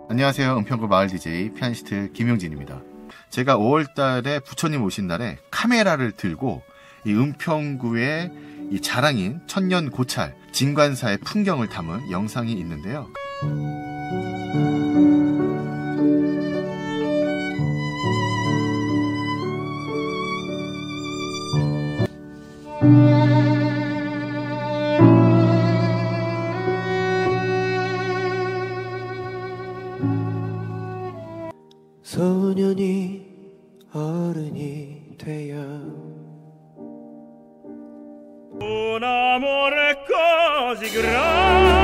안녕하세요. 은평구 마을 DJ 피아니스트 김용진입니다. 제가 5월달에 부처님 오신 날에 카메라를 들고 이 은평구의 이 자랑인 천년 고찰 진관사의 풍경을 담은 영상이 있는데요. 소년이 어른이 되어 Un amore così grande